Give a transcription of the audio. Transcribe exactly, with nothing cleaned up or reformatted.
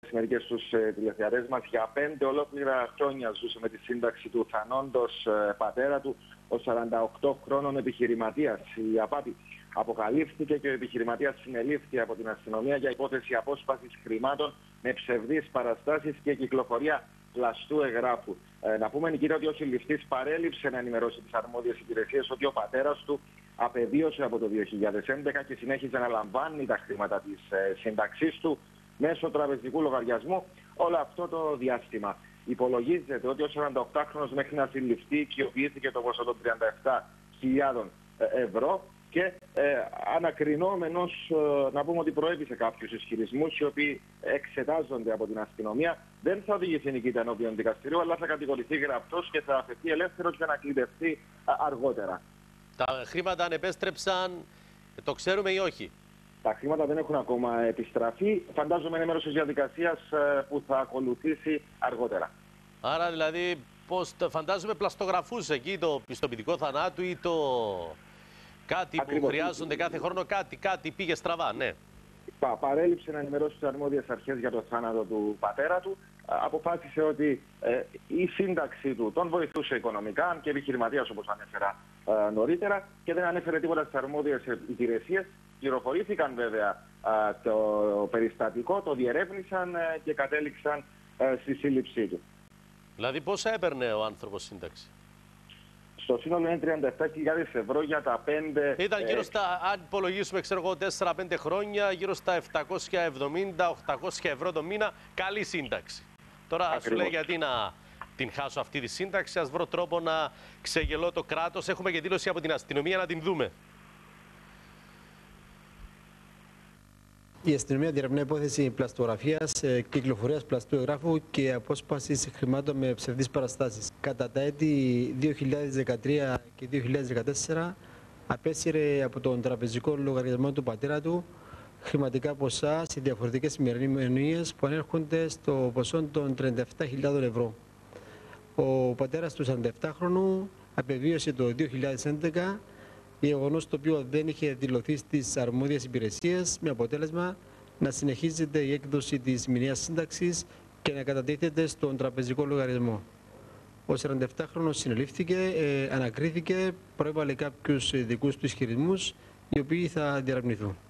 σε μερικές τους τηλεθεατές μας, για πέντε ολόκληρα χρόνια ζούσε με τη σύνταξη του θανόντος πατέρα του, ο σαράντα οκτώ χρόνων επιχειρηματίας. Η απάτη αποκαλύφθηκε και ο επιχειρηματίας συνελήφθη από την αστυνομία για υπόθεση απόσπασης χρημάτων με ψευδείς παραστάσεις και κυκλοφορία πλαστού εγγράφου. Ε, να πούμε, Νικήτα, ότι ο συλληφτής παρέλειψε να ενημερώσει τις αρμόδιες υπηρεσίες ότι ο πατέρας του απεβίωσε από το δύο χιλιάδες έντεκα και συνέχιζε να λαμβάνει τα χρήματα της ε, σύνταξής του μέσω τραπεζικού λογαριασμού όλο αυτό το διάστημα. Υπολογίζεται ότι ο σαρανταοκτάχρονος μέχρι να συλληφθεί οικειοποιήθηκε το ποσό των τριάντα επτά χιλιάδων ευρώ και ε, ανακρινόμενος, ε, να πούμε ότι προέβησε κάποιους ισχυρισμούς οι οποίοι εξετάζονται από την αστυνομία. Δεν θα οδηγηθεί, Νικήτα, ενώπιον δικαστηρίου, αλλά θα κατηγορηθεί γραπτός και θα αφαιθεί ελεύθερος για να κλειδευτεί αργότερα. Τα χρήματα αν επέστρεψαν, το ξέρουμε ή όχι? Τα χρήματα δεν έχουν ακόμα επιστραφεί. Φαντάζομαι είναι μέρος της διαδικασίας που θα ακολουθήσει αργότερα. Άρα δηλαδή, πώς, φαντάζομαι πλαστογραφούσε εκεί το πιστοποιητικό θανάτου ή το κάτι Ακριβώς. που χρειάζονται κάθε χρόνο, κάτι, κάτι πήγε στραβά, ναι. Πα, παρέλειψε να ενημερώσει τις αρμόδιες αρχές για το θάνατο του πατέρα του. Αποφάσισε ότι ε, η σύνταξη του τον βοηθούσε οικονομικά, αν και επιχειρηματίας όπως ανέφερα ε, νωρίτερα, και δεν ανέφερε τίποτα στις αρμόδιες υπηρεσίες. Πληροφορήθηκαν βέβαια ε, το περιστατικό, το διερεύνησαν ε, και κατέληξαν ε, στη σύλληψή του. Δηλαδή πόσα έπαιρνε ο άνθρωπος σύνταξη? Στο σύνολο είναι τριάντα επτά χιλιάδες ευρώ για τα πέντε... Ήταν γύρω στα, αν υπολογίσουμε, ξέρω εγώ, τέσσερα πέντε χρόνια, γύρω στα επτακόσια εβδομήντα με οχτακόσια ευρώ το μήνα. Καλή σύνταξη. Τώρα Ακριβώς. σου λέει γιατί να την χάσω αυτή τη σύνταξη, ας βρω τρόπο να ξεγελώ το κράτος. Έχουμε και δήλωση από την αστυνομία, να την δούμε. Η αστυνομία διερευνά υπόθεση πλαστογραφίας, κυκλοφορίας πλαστού εγγράφου και απόσπασης χρημάτων με ψευδείς παραστάσεις. Κατά τα έτη δύο χιλιάδες δεκατρία και δύο χιλιάδες δεκατέσσερα απέσυρε από τον τραπεζικό λογαριασμό του πατέρα του χρηματικά ποσά σε διαφορετικές ημερομηνίες που ανέρχονται στο ποσό των τριάντα επτά χιλιάδων ευρώ. Ο πατέρας του σαρανταεπτάχρονου απεβίωσε το δύο χιλιάδες έντεκα, γεγονός το οποίο δεν είχε δηλωθεί στις αρμόδιες υπηρεσίες, με αποτέλεσμα να συνεχίζεται η έκδοση της μηνιαίας σύνταξης και να κατατίθεται στον τραπεζικό λογαριασμό. Ο σαρανταεπτάχρονος συνελήφθηκε, ε, ανακρίθηκε, προέβαλε κάποιους δικούς του ισχυρισμούς, οι οποίοι θα διαρευνηθούν.